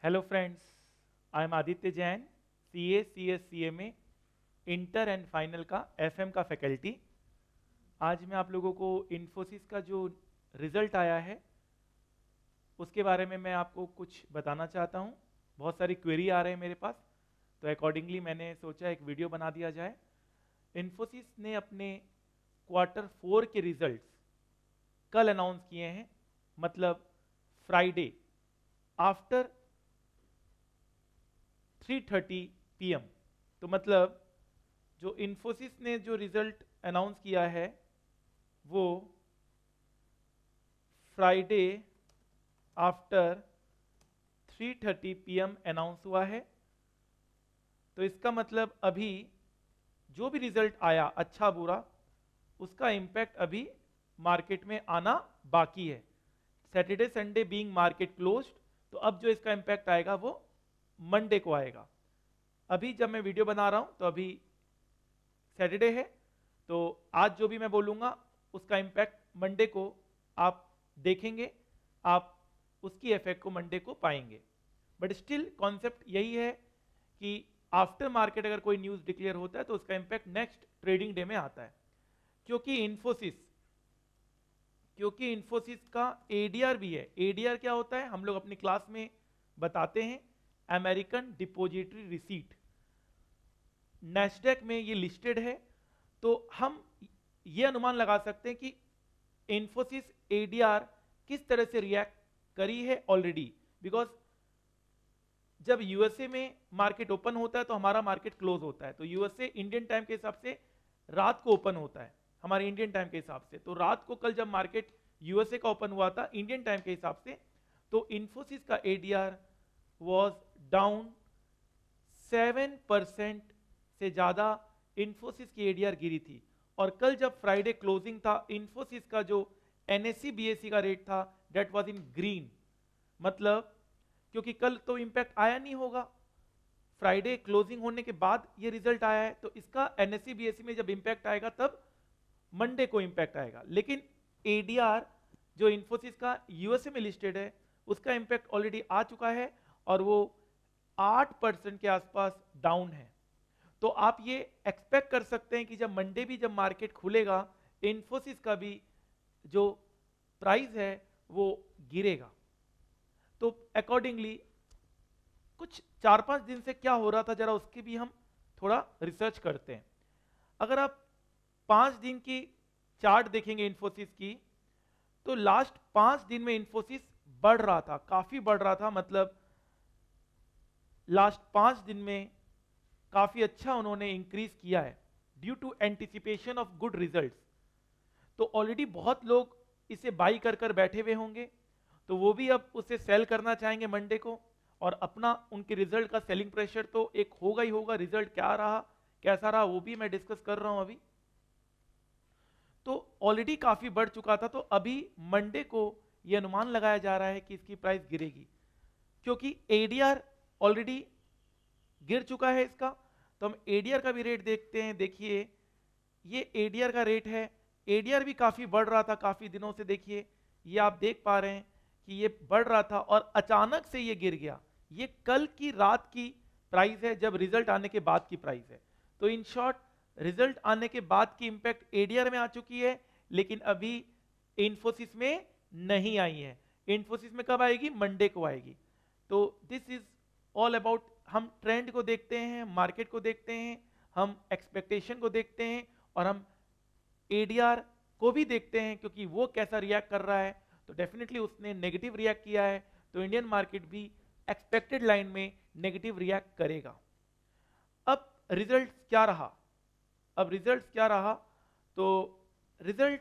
Hello friends, I am Aditya Jain, CA, CS, CMA, inter and final का FM का faculty. आज मैं आप लोगों को इन्फोसिस का जो रिजल्ट आया है उसके बारे में मैं आपको कुछ बताना चाहता हूँ। बहुत सारी क्वेरी आ रहे हैं मेरे पास, तो अकॉर्डिंगली मैंने सोचा एक वीडियो बना दिया जाए। इन्फोसिस ने अपने क्वार्टर 4 के रिजल्ट्स कल अनाउंस किए हैं, मतलब फ्राइडे आफ्टर 3:30 PM। तो मतलब जो इन्फोसिस ने जो रिजल्ट अनाउंस किया है वो फ्राइडे आफ्टर 3:30 PM अनाउंस हुआ है। तो इसका मतलब अभी जो भी रिजल्ट आया, अच्छा बुरा, उसका इम्पैक्ट अभी मार्केट में आना बाकी है। Saturday Sunday being market closed, तो अब जो इसका इम्पैक्ट आएगा वो मंडे को आएगा। अभी जब मैं वीडियो बना रहा हूं तो अभी सैटरडे है, तो आज जो भी मैं बोलूंगा उसका इम्पैक्ट मंडे को आप देखेंगे, आप उसकी इफेक्ट को मंडे को पाएंगे। बट स्टिल कॉन्सेप्ट यही है कि आफ्टर मार्केट अगर कोई न्यूज डिक्लेयर होता है तो उसका इम्पैक्ट नेक्स्ट ट्रेडिंग डे में आता है। क्योंकि इन्फोसिस का एडीआर भी है। एडीआर क्या होता है हम लोग अपनी क्लास में बताते हैं, अमेरिकन डिपोजिटरी रिसीट। नैस्डैक में ये लिस्टेड है, तो हम ये अनुमान लगा सकते हैं कि इन्फोसिस एडीआर किस तरह से रिएक्ट करी है ऑलरेडी। बिकॉज जब यूएसए में मार्केट ओपन होता है तो हमारा मार्केट क्लोज होता है, तो यूएसए इंडियन टाइम के हिसाब से रात को ओपन होता है हमारे इंडियन टाइम के हिसाब से। तो रात को कल जब मार्केट यूएसए का ओपन हुआ था इंडियन टाइम के हिसाब से, तो इन्फोसिस का एडीआर वाज डाउन 7% से ज्यादा इन्फोसिस की एडीआर गिरी थी। और कल जब फ्राइडे क्लोजिंग था, इन्फोसिस का जो एनएससी बीएससी का रेट था दैट वाज इन ग्रीन। मतलब क्योंकि कल तो इंपैक्ट आया नहीं होगा, फ्राइडे क्लोजिंग होने के बाद ये रिजल्ट आया है, तो इसका एनएससी बीएससी में जब इंपैक्ट आएगा तब मंडे को इंपैक्ट आएगा। लेकिन एडीआर जो इन्फोसिस का यूएसए में लिस्टेड है उसका इंपैक्ट ऑलरेडी आ चुका है और वो 8% के आसपास डाउन है। तो आप ये एक्सपेक्ट कर सकते हैं कि जब मंडे भी जब मार्केट खुलेगा, इन्फोसिस का भी जो प्राइस है वो गिरेगा। तो अकॉर्डिंगली कुछ 4-5 दिन से क्या हो रहा था जरा उसकी भी हम थोड़ा रिसर्च करते हैं। अगर आप 5 दिन की चार्ट देखेंगे इन्फोसिस की, तो लास्ट 5 दिन में इन्फोसिस बढ़ रहा था, काफी बढ़ रहा था। मतलब लास्ट 5 दिन में काफी अच्छा उन्होंने इंक्रीज किया है due to anticipation of good results. तो ऑलरेडी बहुत लोग इसे बाई कर बैठे हुए होंगे, तो वो भी अब उसे सेल करना चाहेंगे मंडे को, और अपना उनके रिजल्ट का सेलिंग प्रेशर तो एक होगा ही होगा। रिजल्ट क्या रहा कैसा रहा वो भी मैं डिस्कस कर रहा हूं अभी। तो ऑलरेडी काफी बढ़ चुका था, तो अभी मंडे को यह अनुमान लगाया जा रहा है कि इसकी प्राइस गिरेगी, क्योंकि एडीआर ऑलरेडी गिर चुका है इसका। तो हम एडीआर का भी रेट देखते हैं। देखिए ये एडीआर का रेट है, एडीआर भी काफी बढ़ रहा था काफी दिनों से। देखिए ये आप देख पा रहे हैं कि ये बढ़ रहा था और अचानक से ये गिर गया। ये कल की रात की प्राइस है जब रिजल्ट आने के बाद की प्राइस है। तो इन शॉर्ट रिजल्ट आने के बाद की इंपैक्ट एडीआर में आ चुकी है, लेकिन अभी इन्फोसिस में नहीं आई है। इन्फोसिस में कब आएगी? मंडे को आएगी। तो दिस इज ऑल अबाउट, हम ट्रेंड को देखते हैं, मार्केट को देखते हैं, हम एक्सपेक्टेशन को देखते हैं, और हम एडीआर को भी देखते हैं क्योंकि वो कैसा रिएक्ट कर रहा है। तो डेफिनेटली उसने नेगेटिव रिएक्ट किया है, तो इंडियन मार्केट भी एक्सपेक्टेड लाइन में नेगेटिव रिएक्ट करेगा। अब रिजल्ट क्या रहा? तो रिजल्ट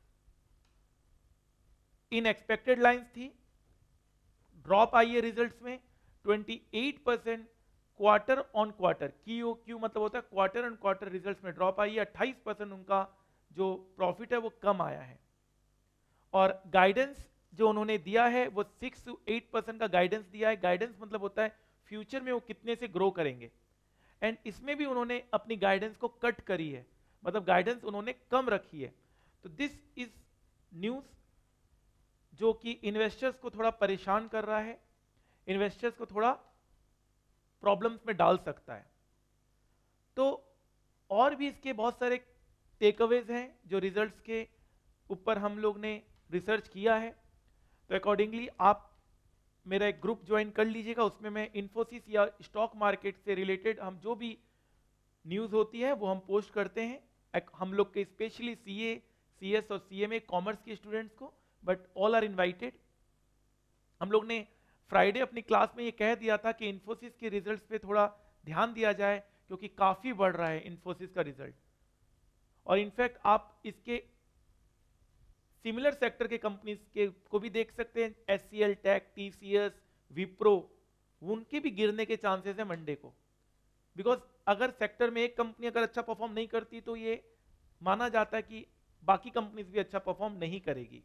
इन एक्सपेक्टेड लाइंस थी। ड्रॉप आई है रिजल्ट्स में 28% क्वार्टर ऑन क्वार्टर। क्यू मतलब होता है क्वार्टर ऑन क्वार्टर। रिजल्ट्स में ड्रॉप आई है, 28% उनका जो प्रॉफिट है वो कम आया है। और गाइडेंस जो उन्होंने दिया है वो 6 to 8% का गाइडेंस दिया है। गाइडेंस मतलब होता है फ्यूचर में वो कितने से ग्रो करेंगे, एंड इसमें भी उन्होंने अपनी गाइडेंस को कट करी है, मतलब गाइडेंस उन्होंने कम रखी है। तो दिस इज न्यूज जो कि इन्वेस्टर्स को थोड़ा परेशान कर रहा है। इन्वेस्टर्स को थोड़ा प्रॉब्लम्स में डाल सकता है। तो और भी इसके बहुत सारे टेकअवेज हैं जो रिजल्ट्स के ऊपर हम लोग ने रिसर्च किया है। तो अकॉर्डिंगली आप मेरा एक ग्रुप ज्वाइन कर लीजिएगा, उसमें मैं इन्फोसिस या स्टॉक मार्केट से रिलेटेड हम जो भी न्यूज़ होती है वो हम पोस्ट करते हैं। हम लोग के स्पेशली सीए, सीएस और सीएमए कॉमर्स के स्टूडेंट्स को, बट ऑल आर इनवाइटेड। हम लोग ने फ्राइडे अपनी क्लास में ये कह दिया था कि इन्फोसिस के रिजल्ट्स पे थोड़ा ध्यान दिया जाए, क्योंकि काफी बढ़ रहा है इन्फोसिस का रिजल्ट। और इनफैक्ट आप इसके सिमिलर सेक्टर के कंपनीज के को भी देख सकते हैं, एचसीएल, टेक, टीसीएस, विप्रो, उनके भी गिरने के चांसेस है मंडे को। बिकॉज अगर सेक्टर में एक कंपनी अगर अच्छा परफॉर्म नहीं करती तो ये माना जाता है कि बाकी कंपनीज भी अच्छा परफॉर्म नहीं करेगी।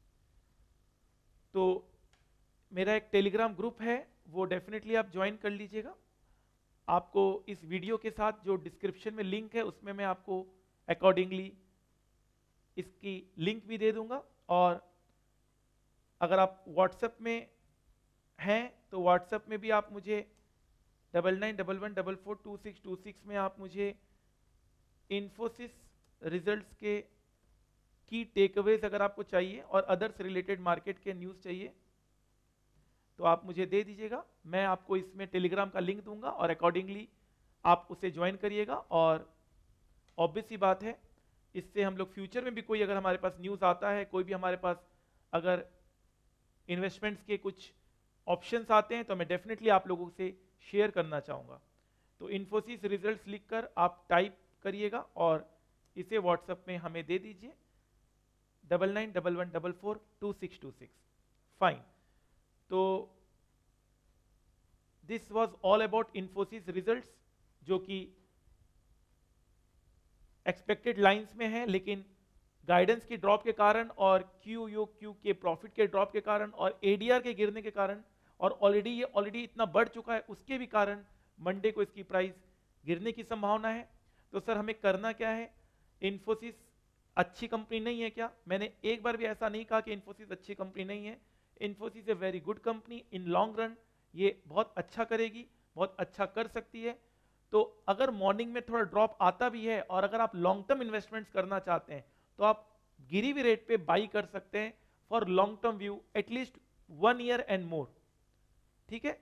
तो मेरा एक टेलीग्राम ग्रुप है, वो डेफिनेटली आप ज्वाइन कर लीजिएगा। आपको इस वीडियो के साथ जो डिस्क्रिप्शन में लिंक है उसमें मैं आपको अकॉर्डिंगली इसकी लिंक भी दे दूंगा। और अगर आप व्हाट्सएप में हैं तो व्हाट्सएप में भी आप मुझे 9911442626 में आप मुझे इन्फोसिस रिजल्ट्स के की टेकअवेज अगर आपको चाहिए और अदर्स रिलेटेड मार्केट के न्यूज़ चाहिए तो आप मुझे दे दीजिएगा। मैं आपको इसमें टेलीग्राम का लिंक दूंगा और अकॉर्डिंगली आप उसे ज्वाइन करिएगा। और ऑब्वियस सी बात है, इससे हम लोग फ्यूचर में भी कोई अगर हमारे पास न्यूज़ आता है, कोई भी हमारे पास अगर इन्वेस्टमेंट्स के कुछ ऑप्शंस आते हैं तो मैं डेफिनेटली आप लोगों से शेयर करना चाहूँगा। तो इन्फोसिस रिजल्ट्स लिखकर आप टाइप करिएगा और इसे व्हाट्सएप में हमें दे दीजिए 9911442626। फाइन। तो this was all about Infosys results, जो कि एक्सपेक्टेड लाइंस में है, लेकिन गाइडेंस की ड्रॉप के कारण और क्यू के प्रॉफिट के ड्रॉप के कारण और एडीआर के गिरने के कारण और ऑलरेडी इतना बढ़ चुका है उसके भी कारण मंडे को इसकी प्राइस गिरने की संभावना है। तो सर हमें करना क्या है? इन्फोसिस अच्छी कंपनी नहीं है क्या? मैंने एक बार भी ऐसा नहीं कहा कि इन्फोसिस अच्छी कंपनी नहीं है। Infosys a very good company. In long run ये बहुत अच्छा करेगी, बहुत अच्छा कर सकती है। तो अगर मॉर्निंग में थोड़ा ड्रॉप आता भी है और अगर आप लॉन्ग टर्म इन्वेस्टमेंट्स करना चाहते हैं तो आप गिरी हुई रेट पे बाई कर सकते हैं for long term view, at least 1 year and more. ठीक है,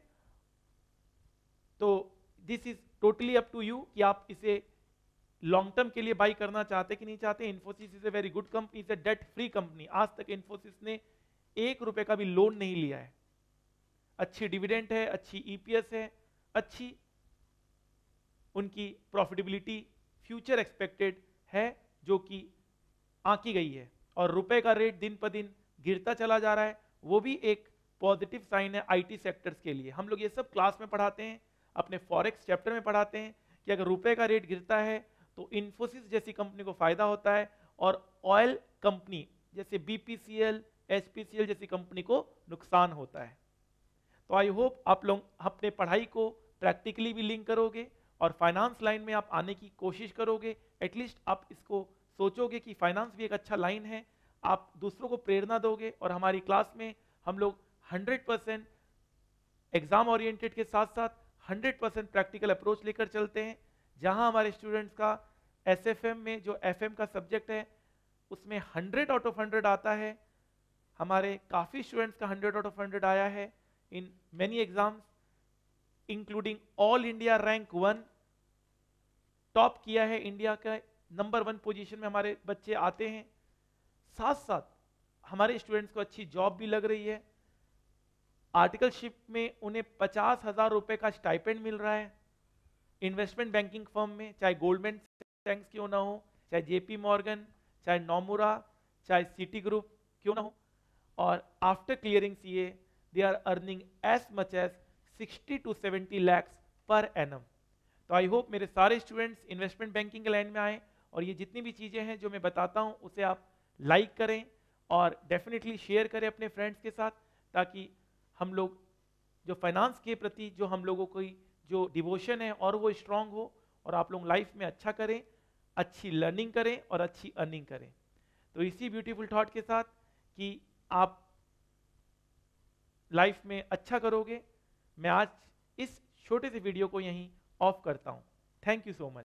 तो this is totally up to you कि आप इसे लॉन्ग टर्म के लिए बाई करना चाहते कि नहीं चाहते। Infosys is a very good company, is a debt free company. आज तक इन्फोसिस ने 1 रुपए का भी लोन नहीं लिया है। अच्छी डिविडेंड है, अच्छी ईपीएस है, अच्छी उनकी प्रॉफिटेबिलिटी फ्यूचर एक्सपेक्टेड है जो कि आंकी गई है। और रुपए का रेट दिन पर दिन गिरता चला जा रहा है, वो भी एक पॉजिटिव साइन है आईटी सेक्टर्स के लिए। हम लोग ये सब क्लास में पढ़ाते हैं, अपने फॉरेक्स चैप्टर में पढ़ाते हैं कि अगर रुपए का रेट गिरता है तो इन्फोसिस जैसी कंपनी को फायदा होता है और ऑयल कंपनी जैसे बीपीसीएल, एचपीसीएल जैसी कंपनी को नुकसान होता है। तो आई होप आप लोग अपने पढ़ाई को प्रैक्टिकली भी लिंक करोगे और फाइनेंस लाइन में आप आने की कोशिश करोगे। एटलीस्ट आप इसको सोचोगे कि फाइनेंस भी एक अच्छा लाइन है, आप दूसरों को प्रेरणा दोगे। और हमारी क्लास में हम लोग 100% एग्जाम ओरिएंटेड के साथ साथ 100% प्रैक्टिकल अप्रोच लेकर चलते हैं। जहां हमारे स्टूडेंट्स का एसएफएम में जो एफएम का सब्जेक्ट है उसमें 100 आउट ऑफ 100 आता है। हमारे काफी स्टूडेंट्स का 100 आउट ऑफ 100 आया है in many exams, including all India rank 1 top किया है। इंडिया का नंबर 1 पोजीशन में हमारे बच्चे आते हैं। साथ साथ हमारे स्टूडेंट्स को अच्छी जॉब भी लग रही है। आर्टिकलशिप में उन्हें 50,000 रुपए का स्टाइपेंड मिल रहा है इन्वेस्टमेंट बैंकिंग फर्म में, चाहे गोल्डमैन सैक्स क्यों ना हो, चाहे जेपी मॉर्गन, चाहे नोमुरा, चाहे सिटी ग्रुप क्यों ना हो। और after clearing CA they are earning as much as 60 to 70 lakhs per annum. तो आई होप मेरे सारे स्टूडेंट्स इन्वेस्टमेंट बैंकिंग के लाइन में आए और ये जितनी भी चीजें हैं जो मैं बताता हूं उसे आप लाइक करें और डेफिनेटली शेयर करें अपने फ्रेंड्स के साथ, ताकि हम लोग जो फाइनेंस के प्रति जो हम लोगों की जो डिवोशन है और वो स्ट्रांग हो और आप लोग लाइफ में अच्छा करें, अच्छी लर्निंग करें और अच्छी अर्निंग करें। तो इसी ब्यूटीफुल थॉट के साथ कि आप लाइफ में अच्छा करोगे, मैं आज इस छोटे से वीडियो को यहीं ऑफ करता हूं। Thank you so much.